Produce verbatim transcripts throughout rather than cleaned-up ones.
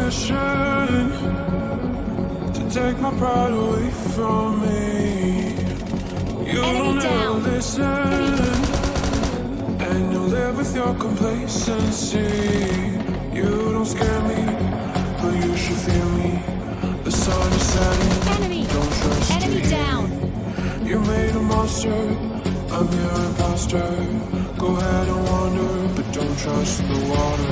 mission to take my pride away from me. You don't ever listen, and you live with your complacency. You don't scare me, but you should fear me. The sun is setting, Enemy. don't trust Enemy me. down. You made a monster, I'm your imposter. Go ahead and wander, but don't trust the water.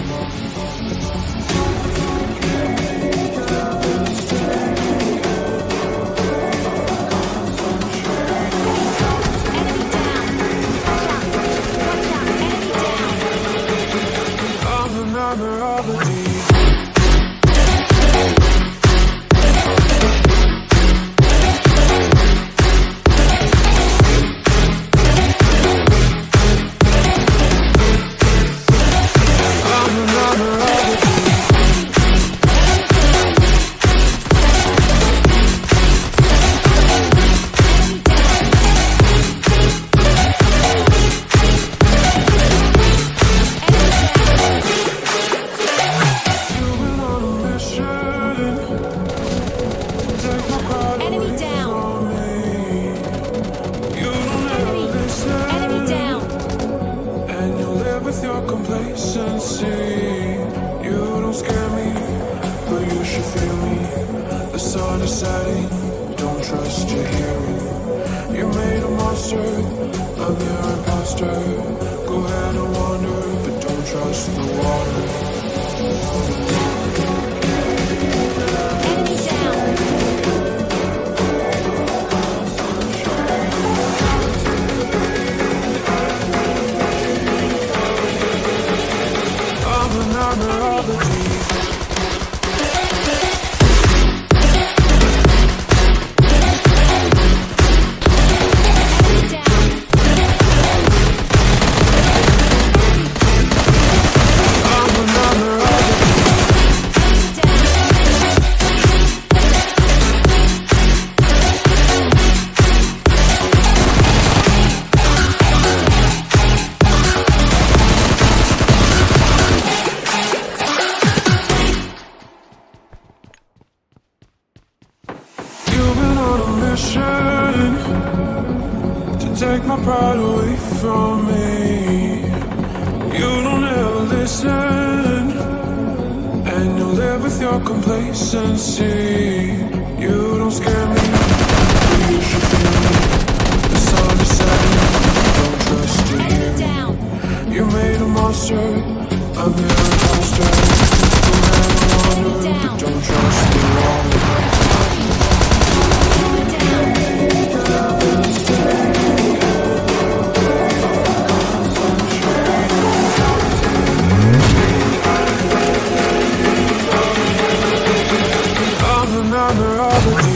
Take my pride away from me. You don't ever listen, and you live with your complacency. You don't scare me, but you should fear me. The sun is setting, don't trust you here. You made a monster, I'm your imposter. Go ahead and wander, but don't trust the water. Another other